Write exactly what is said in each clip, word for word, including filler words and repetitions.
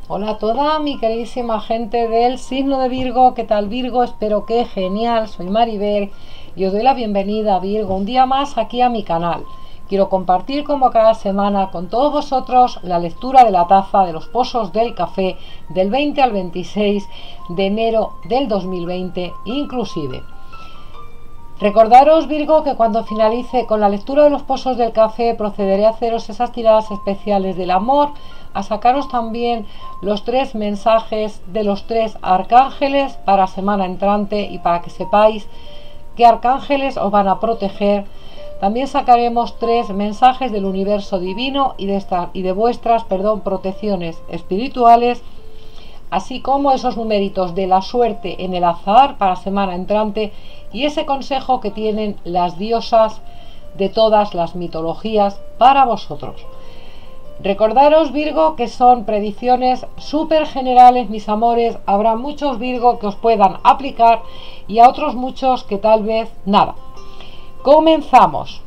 Hola a toda mi queridísima gente del signo de Virgo. ¿Qué tal, Virgo? Espero que genial. Soy Maribel y os doy la bienvenida, Virgo, un día más aquí a mi canal. Quiero compartir como cada semana con todos vosotros la lectura de la taza de los pozos del café del veinte al veintiséis de enero del dos mil veinte inclusive. Recordaros, Virgo, que cuando finalice con la lectura de los pozos del café procederé a haceros esas tiradas especiales del amor, a sacaros también los tres mensajes de los tres arcángeles para semana entrante y para que sepáis qué arcángeles os van a proteger. También sacaremos tres mensajes del universo divino y de, esta, y de vuestras perdón, protecciones espirituales, así como esos numeritos de la suerte en el azar para semana entrante y ese consejo que tienen las diosas de todas las mitologías para vosotros. Recordaros, Virgo, que son predicciones súper generales, mis amores. Habrá muchos, Virgo, que os puedan aplicar y a otros muchos que tal vez nada. Comenzamos.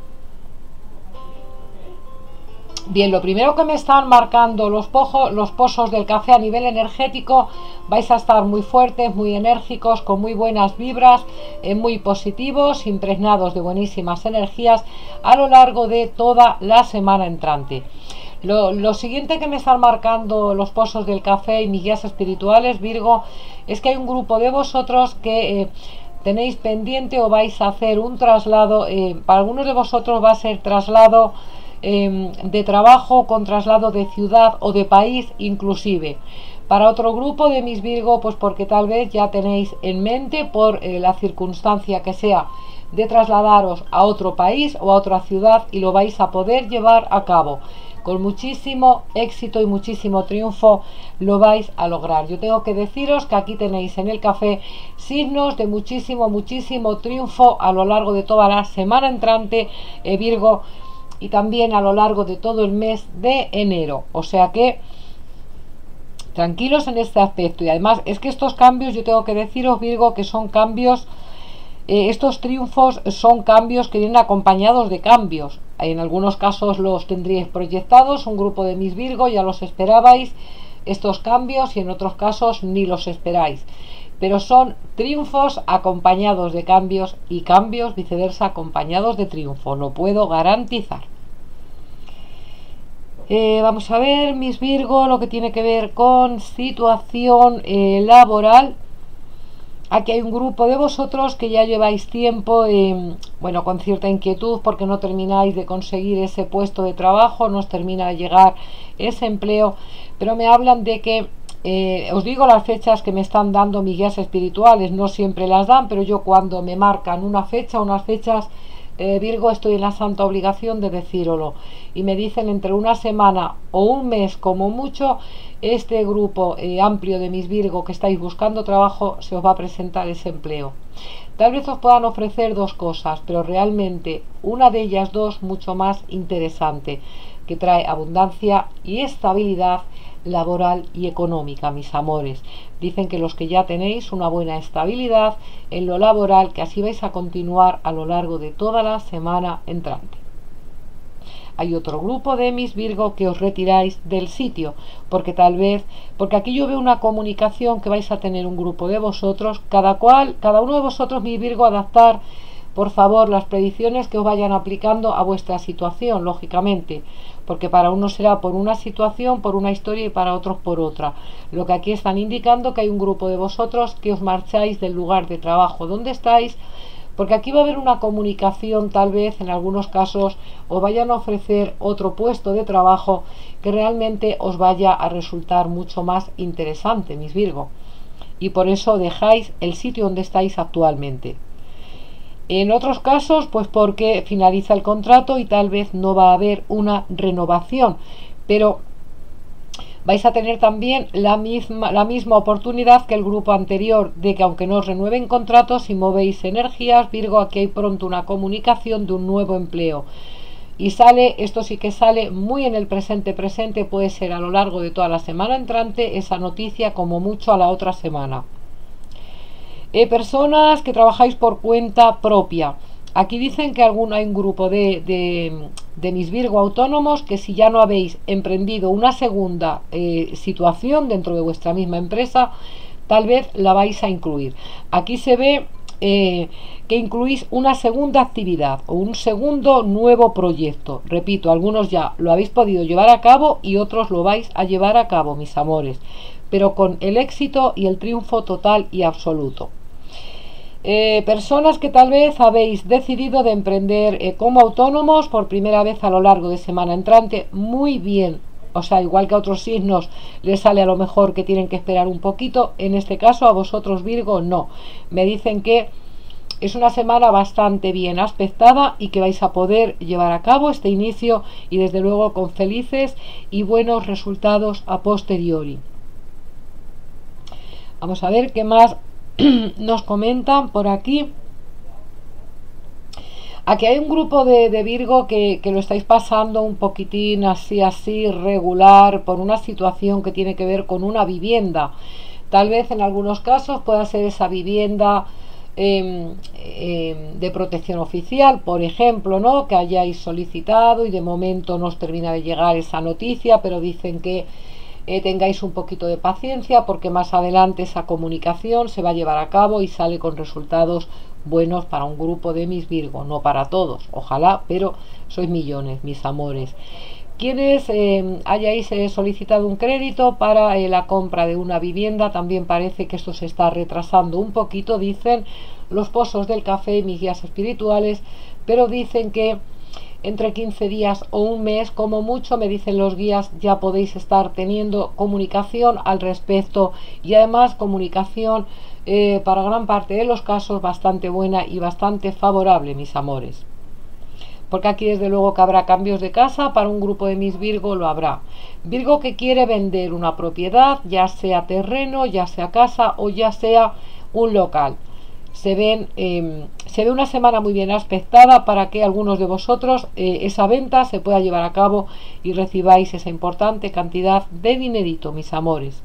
Bien, lo primero que me están marcando los, pojos, los pozos del café a nivel energético, vais a estar muy fuertes, muy enérgicos, con muy buenas vibras, eh, muy positivos, impregnados de buenísimas energías a lo largo de toda la semana entrante. Lo, lo siguiente que me están marcando los pozos del café y mis guías espirituales, Virgo, es que hay un grupo de vosotros que eh, tenéis pendiente o vais a hacer un traslado. Eh, para algunos de vosotros va a ser traslado eh, de trabajo con traslado de ciudad o de país inclusive. Para otro grupo de mis Virgo, pues porque tal vez ya tenéis en mente por eh, la circunstancia que sea de trasladaros a otro país o a otra ciudad y lo vais a poder llevar a cabo. Con muchísimo éxito y muchísimo triunfo lo vais a lograr. Yo tengo que deciros que aquí tenéis en el café signos de muchísimo, muchísimo triunfo a lo largo de toda la semana entrante, eh, Virgo, y también a lo largo de todo el mes de enero. O sea que tranquilos en este aspecto. Y además es que estos cambios, yo tengo que deciros, Virgo, que son cambios, eh, estos triunfos son cambios que vienen acompañados de cambios. En algunos casos los tendríais proyectados, un grupo de mis Virgo ya los esperabais estos cambios y en otros casos ni los esperáis. Pero son triunfos acompañados de cambios y cambios viceversa acompañados de triunfo, lo puedo garantizar. Eh, vamos a ver, mis Virgo, lo que tiene que ver con situación eh, laboral. Aquí hay un grupo de vosotros que ya lleváis tiempo, eh, bueno, con cierta inquietud porque no termináis de conseguir ese puesto de trabajo, no os termina de llegar ese empleo, pero me hablan de que, eh, os digo las fechas que me están dando mis guías espirituales, no siempre las dan, pero yo cuando me marcan una fecha, unas fechas, eh, Virgo, estoy en la santa obligación de decíroslo. Y me dicen entre una semana o un mes como mucho, este grupo eh, amplio de mis Virgo que estáis buscando trabajo se os va a presentar ese empleo. Tal vez os puedan ofrecer dos cosas, pero realmente una de ellas dos mucho más interesante, que trae abundancia y estabilidad laboral y económica, mis amores. Dicen que los que ya tenéis una buena estabilidad en lo laboral, que así vais a continuar a lo largo de toda la semana entrante. Hay otro grupo de mis Virgo que os retiráis del sitio, porque tal vez, porque aquí yo veo una comunicación que vais a tener un grupo de vosotros, cada cual, cada uno de vosotros, mi Virgo, adaptar, por favor, las predicciones que os vayan aplicando a vuestra situación, lógicamente, porque para unos será por una situación, por una historia y para otros por otra. Lo que aquí están indicando que hay un grupo de vosotros que os marcháis del lugar de trabajo donde estáis, porque aquí va a haber una comunicación, tal vez en algunos casos os vayan a ofrecer otro puesto de trabajo que realmente os vaya a resultar mucho más interesante, mis Virgo, y por eso dejáis el sitio donde estáis actualmente. En otros casos, pues porque finaliza el contrato y tal vez no va a haber una renovación, pero vais a tener también la misma, la misma oportunidad que el grupo anterior, de que aunque no os renueven contratos, si movéis energías, Virgo, aquí hay pronto una comunicación de un nuevo empleo. Y sale, esto sí que sale muy en el presente presente, puede ser a lo largo de toda la semana entrante, esa noticia como mucho a la otra semana. Eh, personas que trabajáis por cuenta propia. Aquí dicen que algún, hay un grupo de, de, de mis Virgo autónomos que si ya no habéis emprendido una segunda eh, situación dentro de vuestra misma empresa, tal vez la vais a incluir. Aquí se ve eh, que incluís una segunda actividad o un segundo nuevo proyecto. Repito, algunos ya lo habéis podido llevar a cabo y otros lo vais a llevar a cabo, mis amores, pero con el éxito y el triunfo total y absoluto. Eh, personas que tal vez habéis decidido de emprender eh, como autónomos por primera vez a lo largo de semana entrante, muy bien. O sea, igual que a otros signos les sale a lo mejor que tienen que esperar un poquito, en este caso a vosotros Virgo no. Me dicen que es una semana bastante bien aspectada y que vais a poder llevar a cabo este inicio y desde luego con felices y buenos resultados a posteriori. Vamos a ver qué más nos comentan por aquí. Aquí hay un grupo de, de Virgo que, que lo estáis pasando un poquitín así, así, regular, por una situación que tiene que ver con una vivienda. Tal vez en algunos casos pueda ser esa vivienda eh, eh, de protección oficial, por ejemplo, ¿no? Que hayáis solicitado y de momento no os termina de llegar esa noticia, pero dicen que Eh, tengáis un poquito de paciencia porque más adelante esa comunicación se va a llevar a cabo y sale con resultados buenos para un grupo de mis Virgo, no para todos, ojalá, pero sois millones, mis amores. Quienes eh, hayáis eh, solicitado un crédito para eh, la compra de una vivienda, también parece que esto se está retrasando un poquito, dicen los pozos del café, mis guías espirituales, pero dicen que entre quince días o un mes, como mucho, me dicen los guías, ya podéis estar teniendo comunicación al respecto y además comunicación eh, para gran parte de los casos bastante buena y bastante favorable, mis amores. Porque aquí desde luego que habrá cambios de casa, para un grupo de mis Virgo lo habrá. Virgo que quiere vender una propiedad, ya sea terreno, ya sea casa o ya sea un local. Se, ven, eh, se ve una semana muy bien aspectada para que algunos de vosotros eh, esa venta se pueda llevar a cabo y recibáis esa importante cantidad de dinerito, mis amores.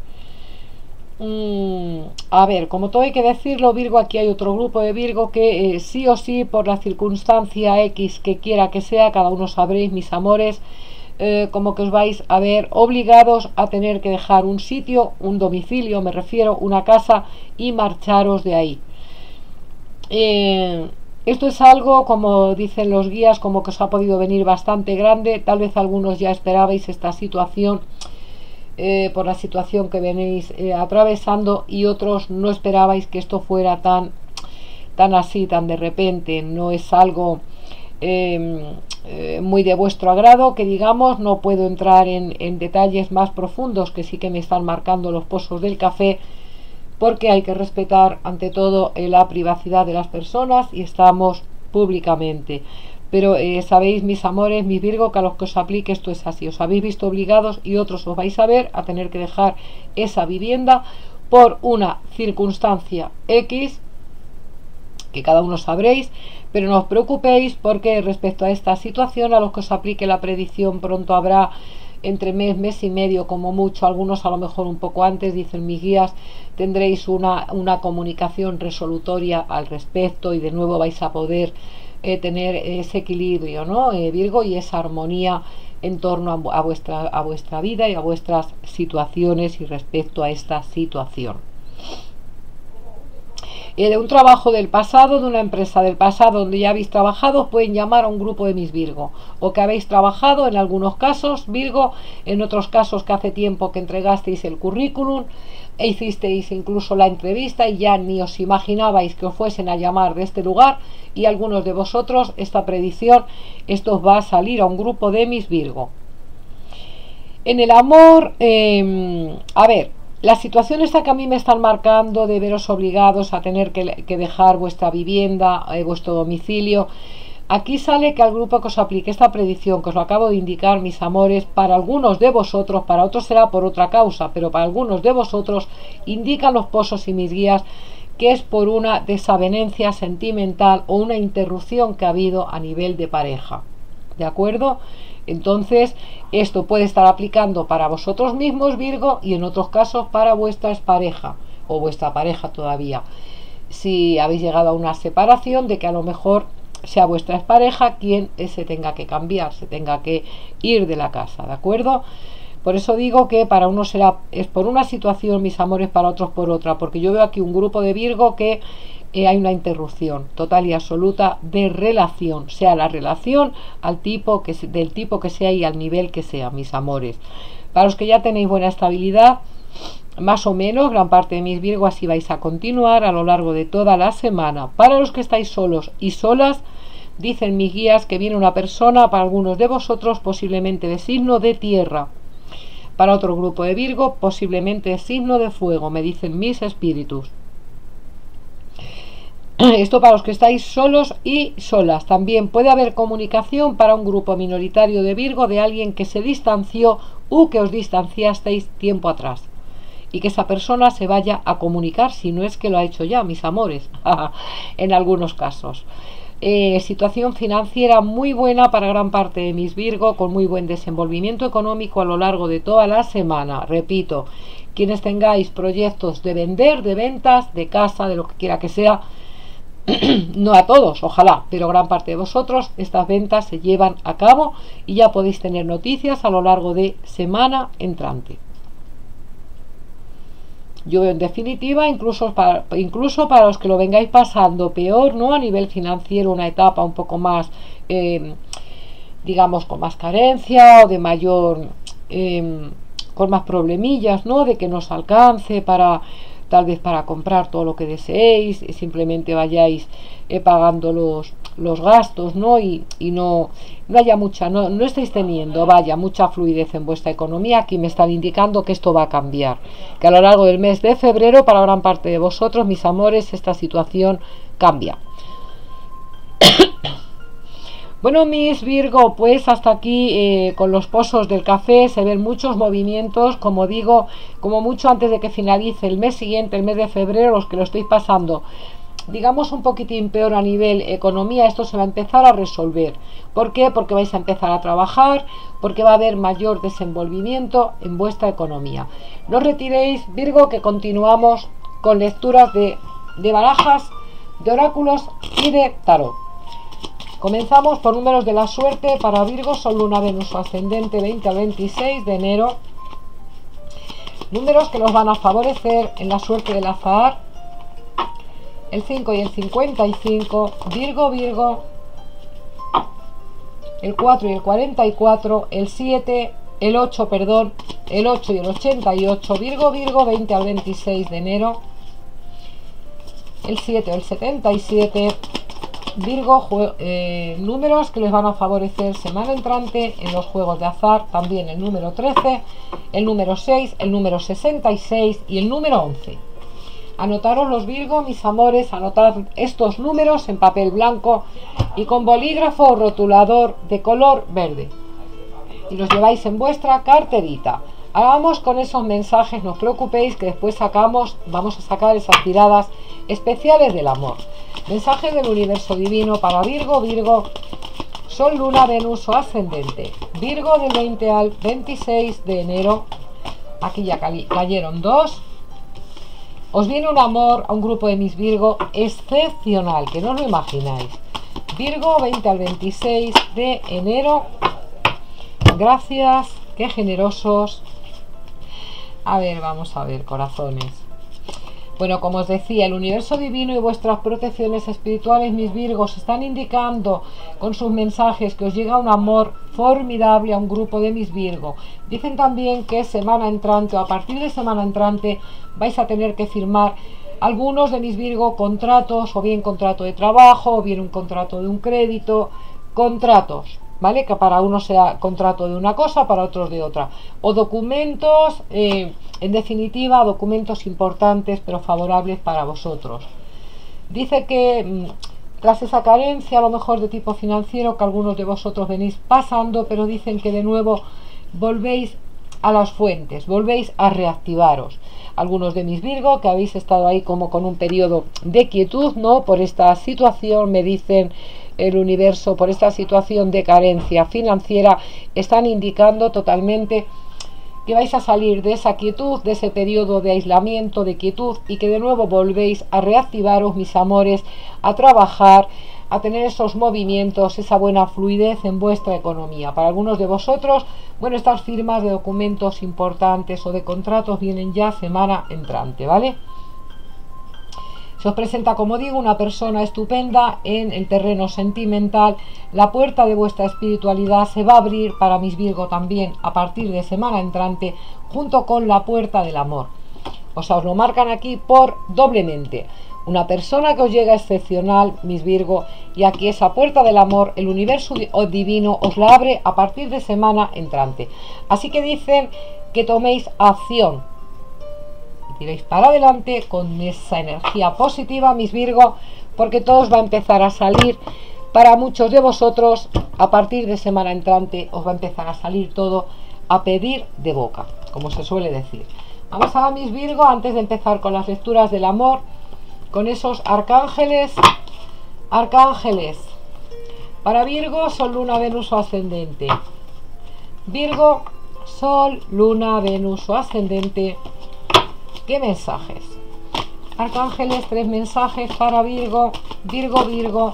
Mm, a ver, como todo hay que decirlo, Virgo, aquí hay otro grupo de Virgo que eh, sí o sí, por la circunstancia X que quiera que sea, cada uno sabréis, mis amores, eh, como que os vais a ver obligados a tener que dejar un sitio, un domicilio, me refiero, una casa y marcharos de ahí. Eh, esto es algo, como dicen los guías, como que os ha podido venir bastante grande. Tal vez algunos ya esperabais esta situación eh, por la situación que venís eh, atravesando y otros no esperabais que esto fuera tan, tan así, tan de repente. No es algo eh, eh, muy de vuestro agrado, que digamos, no puedo entrar en, en detalles más profundos que sí que me están marcando los pozos del café, porque hay que respetar ante todo eh, la privacidad de las personas y estamos públicamente. Pero eh, sabéis, mis amores, mis Virgo, que a los que os aplique esto es así. Os habéis visto obligados y otros os vais a ver a tener que dejar esa vivienda por una circunstancia X, que cada uno sabréis, pero no os preocupéis porque respecto a esta situación, a los que os aplique la predicción, pronto habrá entre mes, mes y medio como mucho, algunos a lo mejor un poco antes, dicen mis guías, tendréis una, una comunicación resolutoria al respecto y de nuevo vais a poder eh, tener ese equilibrio, ¿no? Eh, Virgo, y esa armonía en torno a, a, vuestra, a vuestra vida y a vuestras situaciones y respecto a esta situación. Eh, de un trabajo del pasado, de una empresa del pasado donde ya habéis trabajado, os pueden llamar a un grupo de mis Virgo, o que habéis trabajado en algunos casos Virgo, en otros casos que hace tiempo que entregasteis el currículum e hicisteis incluso la entrevista y ya ni os imaginabais que os fuesen a llamar de este lugar, y algunos de vosotros esta predicción, esto os va a salir a un grupo de mis Virgo. En el amor, eh, a ver, la situación esta que a mí me están marcando de veros obligados a tener que, que dejar vuestra vivienda, eh, vuestro domicilio. Aquí sale que al grupo que os aplique esta predicción, que os lo acabo de indicar, mis amores, para algunos de vosotros, para otros será por otra causa, pero para algunos de vosotros indican los pozos y mis guías que es por una desavenencia sentimental o una interrupción que ha habido a nivel de pareja. ¿De acuerdo? Entonces, esto puede estar aplicando para vosotros mismos, Virgo, y en otros casos para vuestra expareja o vuestra pareja todavía. Si habéis llegado a una separación, de que a lo mejor sea vuestra expareja quien se tenga que cambiar, se tenga que ir de la casa, ¿de acuerdo? Por eso digo que para unos será es por una situación, mis amores, para otros por otra, porque yo veo aquí un grupo de Virgo que eh, hay una interrupción total y absoluta de relación, sea la relación al tipo que del tipo que sea y al nivel que sea, mis amores. Para los que ya tenéis buena estabilidad, más o menos, gran parte de mis Virgo, así vais a continuar a lo largo de toda la semana. Para los que estáis solos y solas, dicen mis guías que viene una persona, para algunos de vosotros, posiblemente de signo de tierra. Para otro grupo de Virgo, posiblemente de signo de fuego, me dicen mis espíritus. Esto para los que estáis solos y solas. También puede haber comunicación para un grupo minoritario de Virgo de alguien que se distanció u que os distanciasteis tiempo atrás. Y que esa persona se vaya a comunicar, si no es que lo ha hecho ya, mis amores, en algunos casos. Eh, situación financiera muy buena para gran parte de mis Virgo, con muy buen desenvolvimiento económico a lo largo de toda la semana. Repito, quienes tengáis proyectos de vender, de ventas, de casa, de lo que quiera que sea, no a todos, ojalá, pero gran parte de vosotros, estas ventas se llevan a cabo y ya podéis tener noticias a lo largo de semana entrante. Yo veo en definitiva, incluso para, incluso para los que lo vengáis pasando peor, ¿no? A nivel financiero, una etapa un poco más, eh, digamos, con más carencia o de mayor, eh, con más problemillas, ¿no? De que no os alcance para, tal vez para comprar todo lo que deseéis, y simplemente vayáis eh, pagando los, los gastos, ¿no? Y, y no, no haya mucha, no, no estáis teniendo, vaya, mucha fluidez en vuestra economía. Aquí me están indicando que esto va a cambiar, que a lo largo del mes de febrero, para gran parte de vosotros, mis amores, esta situación cambia. Bueno, mis Virgo, pues hasta aquí eh, con los pozos del café se ven muchos movimientos, como digo, como mucho antes de que finalice el mes siguiente, el mes de febrero, los que lo estéis pasando, digamos, un poquitín peor a nivel economía, esto se va a empezar a resolver. ¿Por qué? Porque vais a empezar a trabajar, porque va a haber mayor desenvolvimiento en vuestra economía. No os retiréis, Virgo, que continuamos con lecturas de, de barajas, de oráculos y de tarot. Comenzamos por números de la suerte para Virgo, Sol, Luna, Venus o Ascendente, veinte al veintiséis de enero. Números que nos van a favorecer en la suerte del azar: el cinco y el cincuenta y cinco, Virgo, Virgo, el cuatro y el cuarenta y cuatro, el siete, el ocho, perdón, el ocho y el ochenta y ocho, Virgo, Virgo, veinte al veintiséis de enero, el siete o el setenta y siete, Virgo, eh, números que les van a favorecer semana entrante en los juegos de azar, también el número trece, el número seis, el número sesenta y seis y el número once. Anotaros los Virgo, mis amores, anotad estos números en papel blanco y con bolígrafo o rotulador de color verde. Y los lleváis en vuestra carterita. Ahora vamos con esos mensajes, no os preocupéis que después sacamos, vamos a sacar esas tiradas especiales del amor. Mensajes del universo divino para Virgo, Virgo, Sol, Luna, Venus o Ascendente. Virgo del veinte al veintiséis de enero. Aquí ya cayeron dos. Os viene un amor a un grupo de mis Virgo excepcional, que no os lo imagináis. Virgo, veinte al veintiséis de enero. Gracias, qué generosos. A ver, vamos a ver, corazones. Bueno, como os decía, el universo divino y vuestras protecciones espirituales, mis Virgos, están indicando con sus mensajes que os llega un amor formidable a un grupo de mis Virgo. Dicen también que semana entrante o a partir de semana entrante vais a tener que firmar algunos de mis Virgo contratos, o bien contrato de trabajo, o bien un contrato de un crédito, contratos, ¿vale? Que para uno sea contrato de una cosa, para otros de otra. O documentos, eh, en definitiva, documentos importantes pero favorables para vosotros. Dice que mmm, tras esa carencia, a lo mejor de tipo financiero, que algunos de vosotros venís pasando, pero dicen que de nuevo volvéis a las fuentes, volvéis a reactivaros. Algunos de mis Virgo que habéis estado ahí como con un periodo de quietud, ¿no? Por esta situación, me dicen el universo, por esta situación de carencia financiera, están indicando totalmente que vais a salir de esa quietud, de ese periodo de aislamiento, de quietud, y que de nuevo volvéis a reactivaros, mis amores, a trabajar, a tener esos movimientos, esa buena fluidez en vuestra economía. Para algunos de vosotros, bueno, estas firmas de documentos importantes o de contratos vienen ya semana entrante, ¿vale? Se os presenta, como digo, una persona estupenda en el terreno sentimental. La puerta de vuestra espiritualidad se va a abrir para mis Virgo también a partir de semana entrante, junto con la puerta del amor. O sea, os lo marcan aquí por doblemente. Una persona que os llega excepcional, mis Virgo, y aquí esa puerta del amor, el universo divino os la abre a partir de semana entrante. Así que dicen que toméis acción. Iréis para adelante con esa energía positiva, mis Virgo, porque todo os va a empezar a salir. Para muchos de vosotros, a partir de semana entrante, os va a empezar a salir todo a pedir de boca, como se suele decir. Vamos a mis Virgo, antes de empezar con las lecturas del amor, con esos arcángeles. Arcángeles. Para Virgo, Sol, Luna, Venus o Ascendente. Virgo, Sol, Luna, Venus o Ascendente. ¿Qué mensajes? Arcángeles, tres mensajes para Virgo. Virgo, Virgo.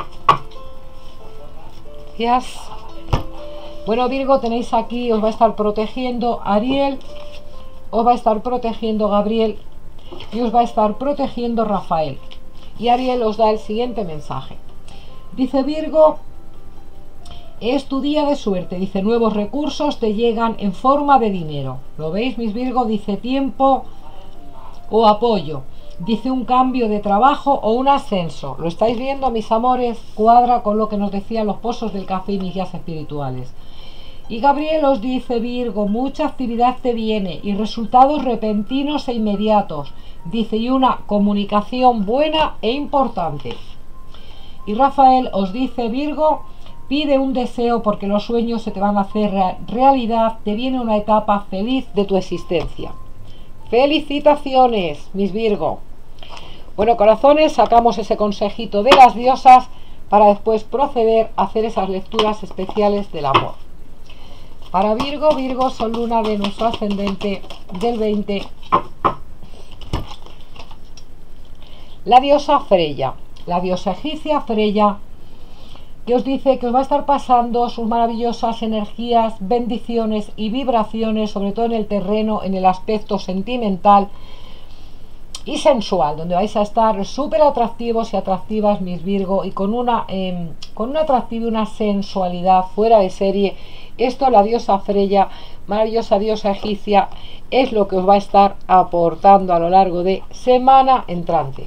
Yes. Bueno, Virgo, tenéis aquí, os va a estar protegiendo Ariel, os va a estar protegiendo Gabriel y os va a estar protegiendo Rafael. Y Ariel os da el siguiente mensaje. Dice Virgo, es tu día de suerte. Dice, nuevos recursos te llegan en forma de dinero. ¿Lo veis, mis Virgo? Dice tiempo o apoyo. Dice un cambio de trabajo o un ascenso. ¿Lo estáis viendo, mis amores? Cuadra con lo que nos decían los pozos del café y mis guías espirituales. Y Gabriel os dice, Virgo, mucha actividad te viene y resultados repentinos e inmediatos. Dice, y una comunicación buena e importante. Y Rafael os dice, Virgo, pide un deseo porque los sueños se te van a hacer realidad. Te viene una etapa feliz de tu existencia. ¡Felicitaciones, mis Virgo! Bueno, corazones, sacamos ese consejito de las diosas para después proceder a hacer esas lecturas especiales del amor. Para Virgo, Virgo, Sol, Luna, Venus o Ascendente del veinte. La diosa Freya, la diosa egipcia Freya, que os dice que os va a estar pasando sus maravillosas energías, bendiciones y vibraciones, sobre todo en el terreno, en el aspecto sentimental y sensual, donde vais a estar súper atractivos y atractivas, mis Virgo, y con una eh, con un atractivo y una sensualidad fuera de serie. Esto, la diosa Freya, maravillosa diosa egipcia, es lo que os va a estar aportando a lo largo de semana entrante.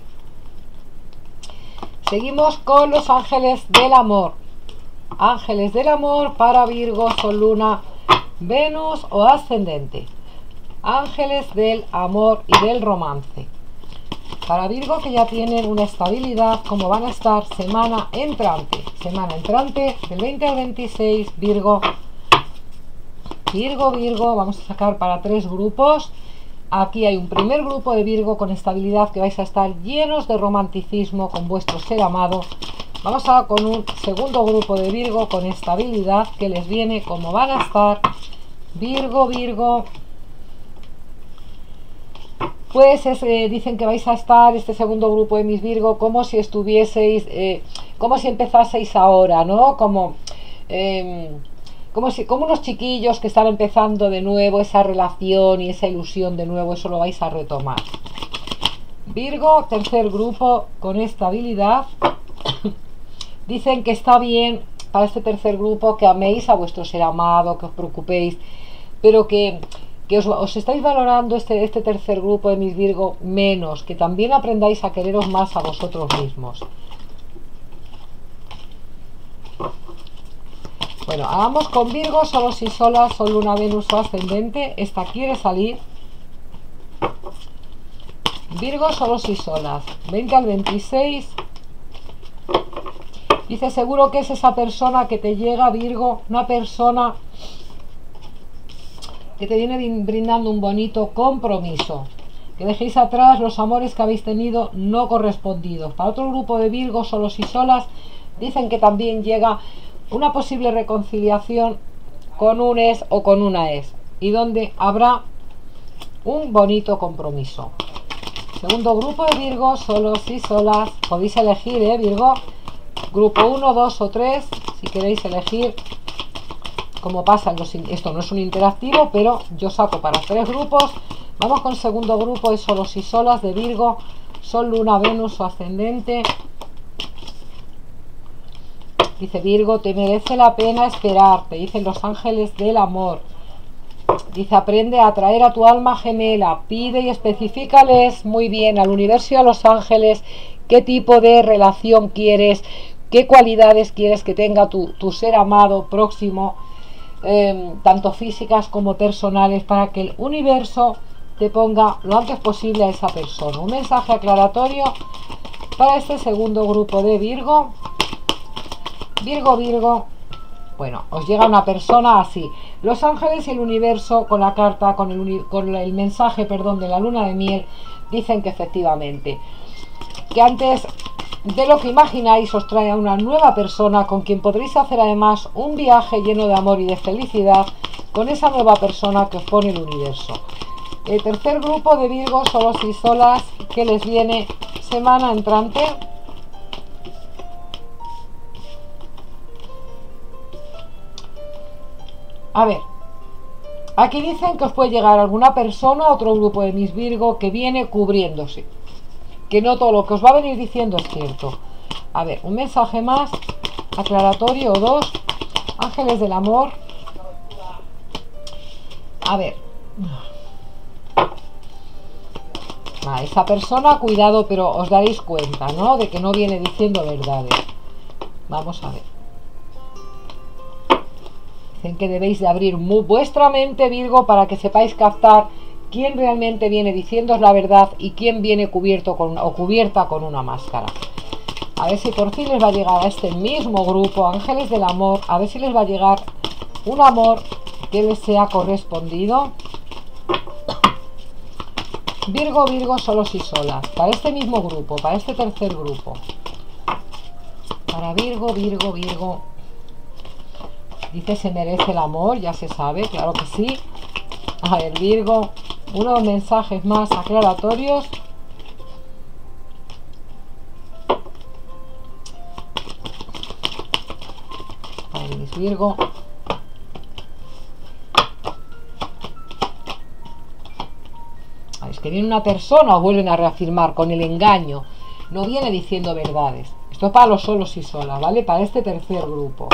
Seguimos con los ángeles del amor. Ángeles del amor para Virgo, Sol, Luna, Venus o Ascendente. Ángeles del amor y del romance. Para Virgo, que ya tienen una estabilidad, como van a estar semana entrante. Semana entrante del veinte al veintiséis, Virgo. Virgo, Virgo, vamos a sacar para tres grupos. Aquí hay un primer grupo de Virgo con estabilidad, que vais a estar llenos de romanticismo con vuestro ser amado. Vamos a con un segundo grupo de Virgo con estabilidad, que les viene como van a estar Virgo, Virgo. Pues es, eh, dicen que vais a estar, este segundo grupo de mis Virgo, como si estuvieseis, eh, como si empezaseis ahora, ¿no? Como... Eh, Como, si, como unos chiquillos que están empezando de nuevo esa relación y esa ilusión de nuevo, eso lo vais a retomar. Virgo, tercer grupo con estabilidad. Dicen que está bien para este tercer grupo que améis a vuestro ser amado, que os preocupéis, pero que, que os, os estáis valorando este, este tercer grupo de mis Virgo menos, que también aprendáis a quereros más a vosotros mismos. Bueno, hagamos con Virgo, solos y solas, Sol, Luna, Venus o Ascendente. Esta quiere salir. Virgo, solos y solas, veinte al veintiséis. Dice, seguro que es esa persona que te llega, Virgo, una persona que te viene brindando un bonito compromiso. Que dejéis atrás los amores que habéis tenido no correspondidos. Para otro grupo de Virgo, solos y solas, dicen que también llega una posible reconciliación con un ex o con una ex, y donde habrá un bonito compromiso. Segundo grupo de Virgo, solos y solas, podéis elegir, ¿eh, Virgo? grupo uno, dos o tres, si queréis elegir. Como pasa en los, esto no es un interactivo, pero yo saco para tres grupos. Vamos con segundo grupo de solos y solas de Virgo, Sol, Luna, Venus o ascendente. Dice Virgo, te merece la pena esperar, te dicen los ángeles del amor. Dice, aprende a atraer a tu alma gemela, pide y especifícales muy bien al universo y a los ángeles qué tipo de relación quieres, qué cualidades quieres que tenga tu, tu ser amado próximo, eh, tanto físicas como personales, para que el universo te ponga lo antes posible a esa persona. Un mensaje aclaratorio para este segundo grupo de Virgo. Virgo, Virgo, bueno, os llega una persona así. Los ángeles y el universo con la carta, con el, con el mensaje, perdón, de la luna de miel, dicen que efectivamente, que antes de lo que imagináis os trae a una nueva persona con quien podréis hacer además un viaje lleno de amor y de felicidad con esa nueva persona que os pone el universo. El tercer grupo de Virgo, solos y solas, que les viene semana entrante. A ver, aquí dicen que os puede llegar alguna persona, otro grupo de mis Virgo, que viene cubriéndose. Que no todo lo que os va a venir diciendo es cierto. A ver, un mensaje más, aclaratorio o dos. Ángeles del amor. A ver. Ah, esa persona, cuidado, pero os daréis cuenta, ¿no? De que no viene diciendo verdades. Vamos a ver. Dicen que debéis de abrir muy vuestra mente, Virgo, para que sepáis captar quién realmente viene diciéndoos la verdad y quién viene cubierto con, o cubierta con una máscara. A ver si por fin les va a llegar a este mismo grupo, ángeles del amor, a ver si les va a llegar un amor que les sea correspondido. Virgo, Virgo, solos y solas, para este mismo grupo, para este tercer grupo. Para Virgo, Virgo, Virgo. Dice, se merece el amor, ya se sabe, claro que sí. A ver, Virgo, unos mensajes más aclaratorios. A ver, mis Virgo. A ver, es que viene una persona o vuelven a reafirmar con el engaño. No viene diciendo verdades. Esto es para los solos y solas, ¿vale? Para este tercer grupo.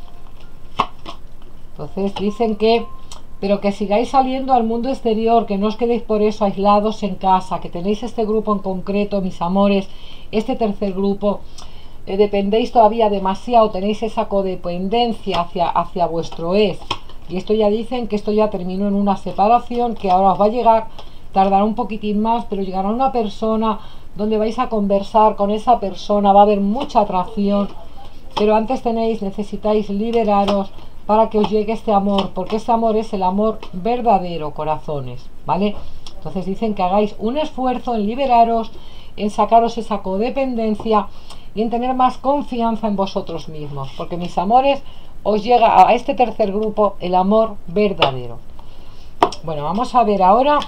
Entonces dicen que, pero que sigáis saliendo al mundo exterior, que no os quedéis por eso aislados en casa, que tenéis este grupo en concreto, mis amores, este tercer grupo, eh, dependéis todavía demasiado, tenéis esa codependencia hacia, hacia vuestro ex. Y esto ya dicen que esto ya terminó en una separación, que ahora os va a llegar, tardará un poquitín más, pero llegará una persona donde vais a conversar con esa persona, va a haber mucha atracción, pero antes tenéis, necesitáis liberaros para que os llegue este amor, porque este amor es el amor verdadero, corazones, ¿vale? Entonces dicen que hagáis un esfuerzo en liberaros, en sacaros esa codependencia y en tener más confianza en vosotros mismos, porque mis amores, os llega a este tercer grupo el amor verdadero. Bueno, vamos a ver ahora,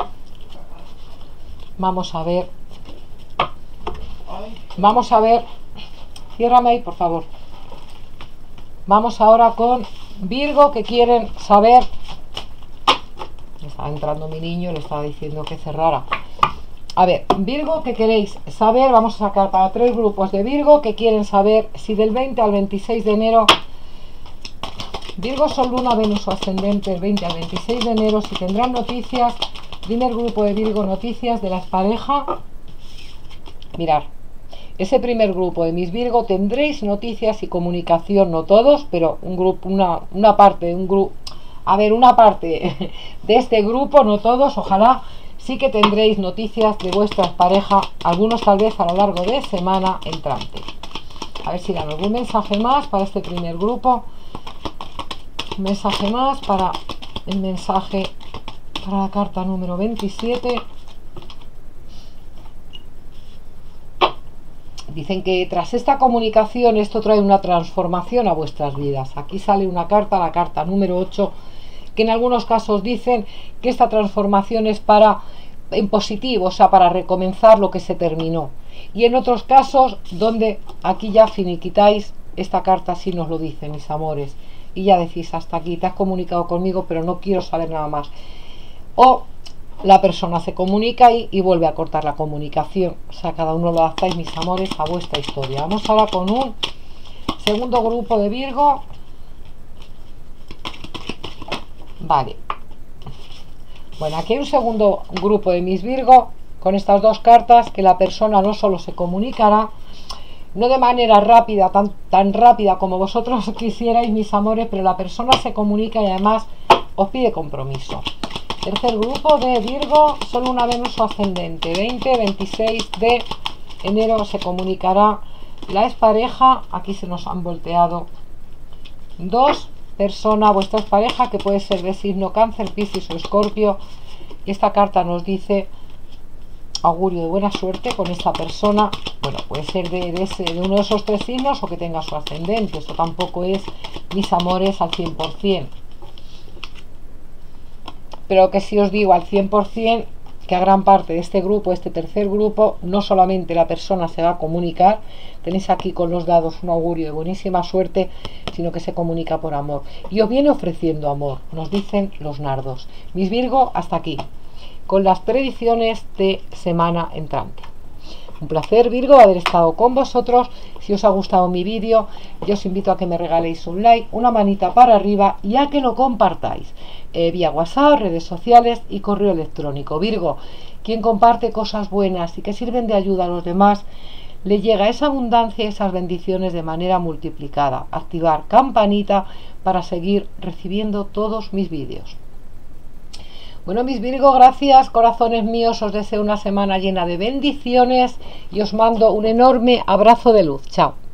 vamos a ver, vamos a ver, ciérrame ahí, por favor. Vamos ahora con Virgo, que quieren saber. Estaba entrando mi niño, le estaba diciendo que cerrara. A ver, Virgo, que queréis saber. Vamos a sacar para tres grupos de Virgo que quieren saber si del veinte al veintiséis de enero, Virgo, Sol, Luna, Venus o ascendente, el veinte al veintiséis de enero, si tendrán noticias. Primer grupo de Virgo, noticias de las parejas. Mirar. Ese primer grupo de mis Virgo, tendréis noticias y comunicación, no todos, pero un grupo, una, una parte, un grupo, a ver, una parte de este grupo, no todos, ojalá, sí que tendréis noticias de vuestras parejas, algunos tal vez a lo largo de semana entrante. A ver si dan algún mensaje más para este primer grupo, un mensaje más para el mensaje, para la carta número veintisiete. Dicen que tras esta comunicación esto trae una transformación a vuestras vidas. Aquí sale una carta, la carta número ocho, que en algunos casos dicen que esta transformación es para en positivo, o sea, para recomenzar lo que se terminó. Y en otros casos donde aquí ya finiquitáis, esta carta sí nos lo dice, mis amores, y ya decís hasta aquí, te has comunicado conmigo pero no quiero saber nada más, o la persona se comunica y, y vuelve a cortar la comunicación. O sea, cada uno lo adaptáis, mis amores, a vuestra historia. Vamos ahora con un segundo grupo de Virgo. Vale, bueno, aquí hay un segundo grupo de mis Virgo con estas dos cartas, que la persona no solo se comunicará, no de manera rápida, tan, tan rápida como vosotros quisierais, mis amores, pero la persona se comunica y además os pide compromiso. Tercer grupo de Virgo, solo una Venus o ascendente, veinte veintiséis de enero se comunicará la expareja. Aquí se nos han volteado dos personas, vuestra pareja, que puede ser de signo Cáncer, Piscis o Escorpio. Y esta carta nos dice augurio de buena suerte con esta persona. Bueno, puede ser de, de, ese, de uno de esos tres signos o que tenga su ascendente. Esto tampoco es, mis amores, al cien por cien. Pero que si os digo al cien por cien, que a gran parte de este grupo, este tercer grupo, no solamente la persona se va a comunicar, tenéis aquí con los dados un augurio de buenísima suerte, sino que se comunica por amor. Y os viene ofreciendo amor, nos dicen los nardos. Mis Virgo, hasta aquí, con las predicciones de semana entrante. Un placer, Virgo, haber estado con vosotros. Si os ha gustado mi vídeo, yo os invito a que me regaléis un like, una manita para arriba y a que lo compartáis eh, vía WhatsApp, redes sociales y correo electrónico. Virgo, quien comparte cosas buenas y que sirven de ayuda a los demás, le llega esa abundancia y esas bendiciones de manera multiplicada. Activar campanita para seguir recibiendo todos mis vídeos. Bueno, mis Virgo, gracias, corazones míos, os deseo una semana llena de bendiciones y os mando un enorme abrazo de luz. Chao.